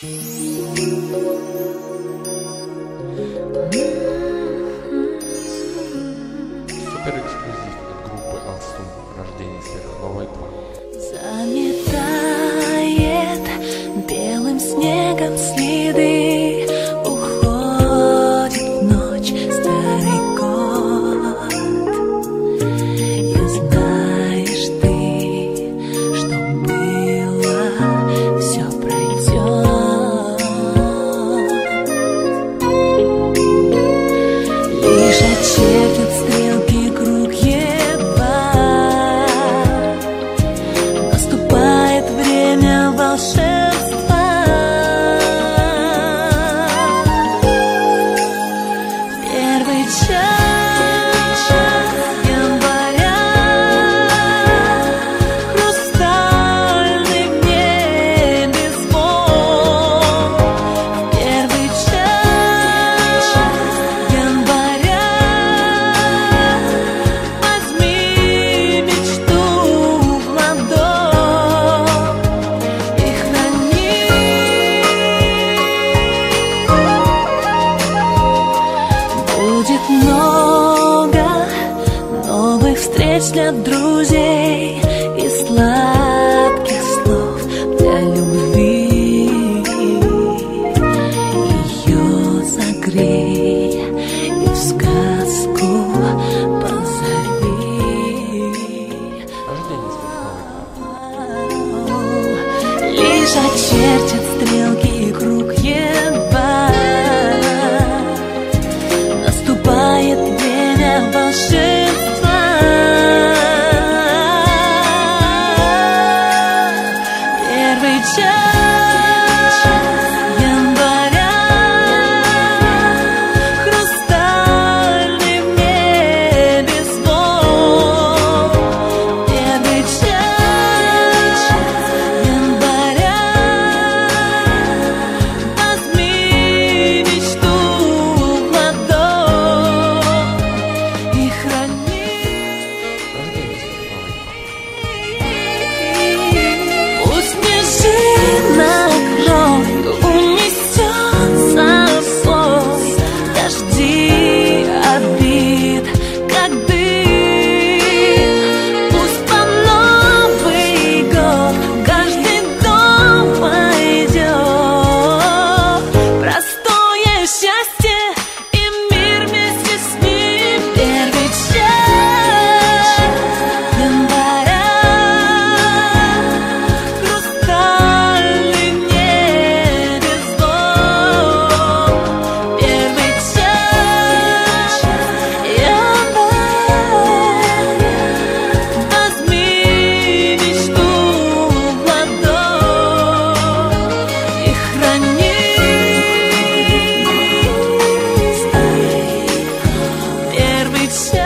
Супер эксклюзив от группы Алсу. Рождение сверхновой 2. Заметает белым снегом следы, уходит в ночь старый год. И знаешь ты, что было, все пройдет. Лишь очертит стрелки круг едва. Наступает время волшебства. Первый час января, хрустальный в небе звон. Первый час января, возьми мечту в ладонь и храни. Будет много новых встреч для друзей и сладких слов для любви. Ее согрей и в сказку позови. Рождение сверхновой 2. Лишь очертит стрелки круг едва. Наступает время волшебства. Первый час января, хрустальный в небе звон. Первый час января, возьми мечту в ладонь и храни. Пусть снежинок рой унесет за собой дожди обид, как дым. Пусть по Новый год каждый дом пойдет. Простое счастье и мир вместе с ним. Первый час января, хрустальный в небе звон. Первый час января, возьми мечту в ладонь и храни. Первый час